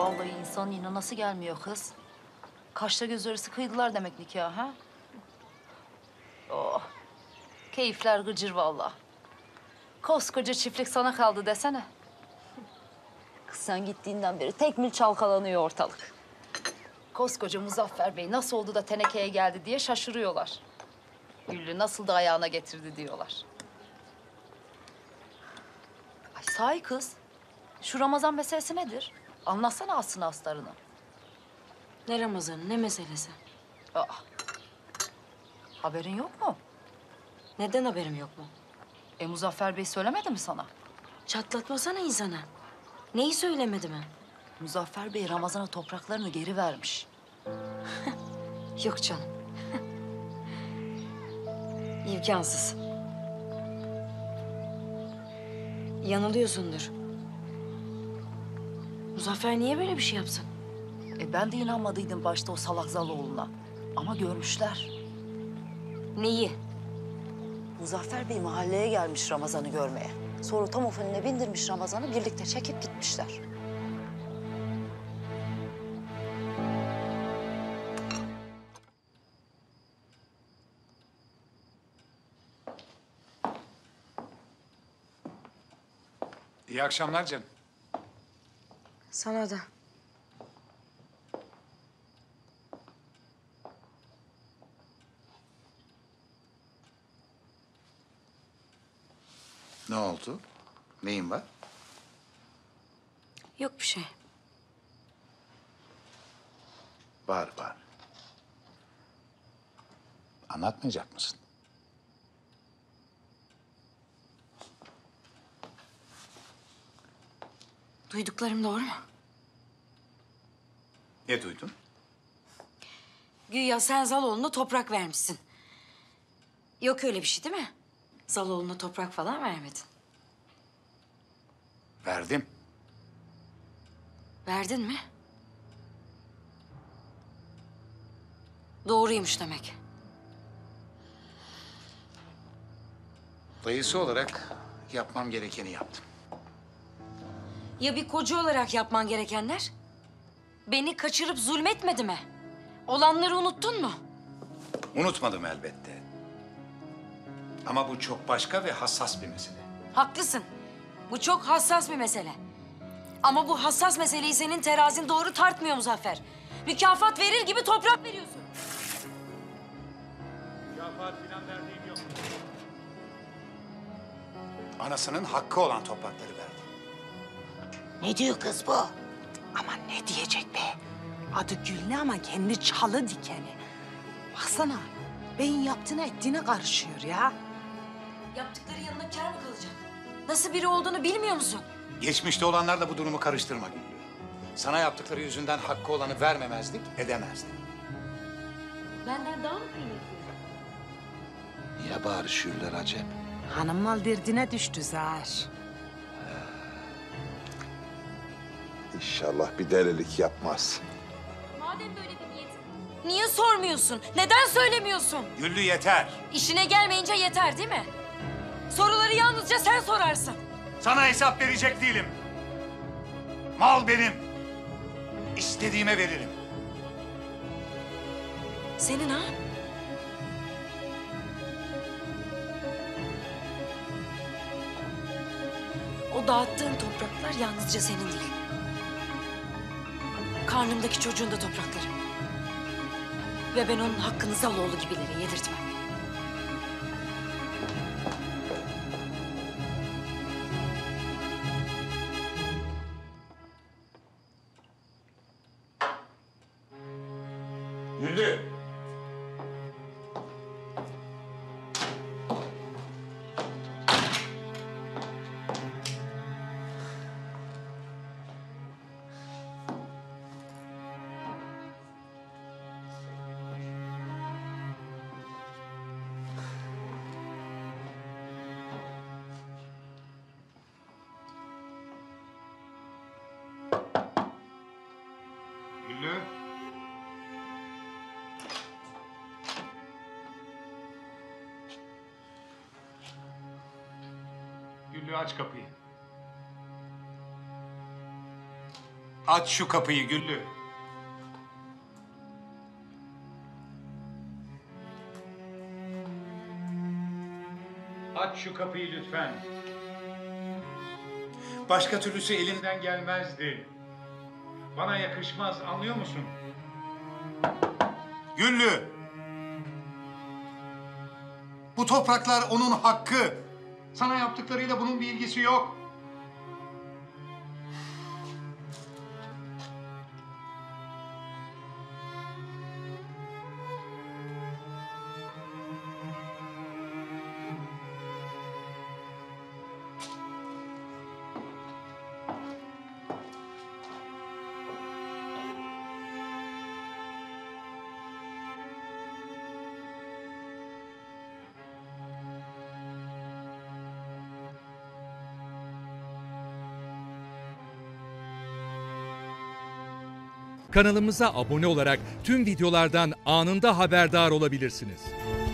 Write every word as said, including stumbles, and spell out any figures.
Vallahi insanın inanası gelmiyor kız. Kaşla göz arası kıydılar demek nikah ha? Oh, keyifler gıcır vallahi. Koskoca çiftlik sana kaldı desene. Kız sen gittiğinden beri tekmil çalkalanıyor ortalık. Koskoca Muzaffer Bey nasıl oldu da tenekeye geldi diye şaşırıyorlar. Güllü nasıl da ayağına getirdi diyorlar. Ay sahi kız, şu Ramazan meselesi nedir? Anlatsana aslını aslarını. Ne Ramazan'ı, ne meselesi? Aa, haberin yok mu? Neden haberim yok mu? E Muzaffer Bey söylemedi mi sana? Çatlatmasana insana. Neyi söylemedi mi? Muzaffer Bey Ramazan'a topraklarını geri vermiş. Yok canım. İmkansız. Yanılıyorsundur. Muzaffer niye böyle bir şey yapsın? E ben de inanmadıydım başta o salak Zaloğlu'na. Ama görmüşler. Neyi? Muzaffer Bey mahalleye gelmiş Ramazan'ı görmeye. Sonra tam ofanine bindirmiş Ramazan'ı, birlikte çekip gitmişler. İyi akşamlar canım. Sana da. Ne oldu? Neyin var? Yok bir şey. Var var. Anlatmayacak mısın? Duyduklarım doğru mu? Ne duydun? Güya sen Zaloğlu'na toprak vermişsin. Yok öyle bir şey değil mi? Zaloğlu'na toprak falan vermedin. Verdim. Verdin mi? Doğruymuş demek. Dayısı olarak yapmam gerekeni yaptım. Ya bir koca olarak yapman gerekenler? Beni kaçırıp zulmetmedi mi? Olanları unuttun mu? Unutmadım elbette. Ama bu çok başka ve hassas bir mesele. Haklısın. Bu çok hassas bir mesele. Ama bu hassas meseleyi senin terazin doğru tartmıyor Muzaffer. Mükafat verir gibi toprak veriyorsun. Mükafat falan verdiğim yok. Anasının hakkı olan toprakları verdi. Ne diyor kız bu? Aman ne diyecek be? Adı Güllü ama kendi çalı dikeni. Baksana, beyin yaptığına ettiğine karışıyor ya. Yaptıkları yanına kâr mı kalacak? Nasıl biri olduğunu bilmiyor musun? Geçmişte olanlarla bu durumu karıştırma Güllü. Sana yaptıkları yüzünden hakkı olanı vermemezlik edemezdi. Benden daha mı kıymetli? Niye bağırışıyorlar acep? Hanım mal derdine düştü Zahir. İnşallah bir delilik yapmaz. Madem böyle bir niyet, niye sormuyorsun? Neden söylemiyorsun? Güllü yeter. İşine gelmeyince yeter değil mi? Soruları yalnızca sen sorarsın. Sana hesap verecek değilim. Mal benim. İstediğime veririm. Senin ha? O dağıttığın topraklar yalnızca senin değil. Karnımdaki çocuğun da toprakları. Ve ben onun hakkını Zaloğlu gibilere yedirtmem. Güllü. Güllü. Güllü aç kapıyı. Aç şu kapıyı Güllü. Aç şu kapıyı lütfen. Başka türlüsü elimden gelmezdi. Bana yakışmaz, anlıyor musun? Güllü! Bu topraklar onun hakkı. Sana yaptıklarıyla bunun bir ilgisi yok. Kanalımıza abone olarak tüm videolardan anında haberdar olabilirsiniz.